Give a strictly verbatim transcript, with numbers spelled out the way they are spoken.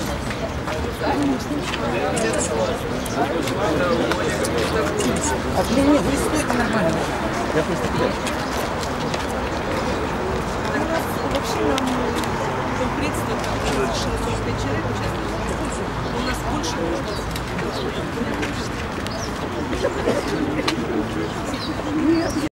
А для меня не стоит нормально. Я просто вообще нам конкуренция разрешено сорок пять человек участвовать. У нас больше.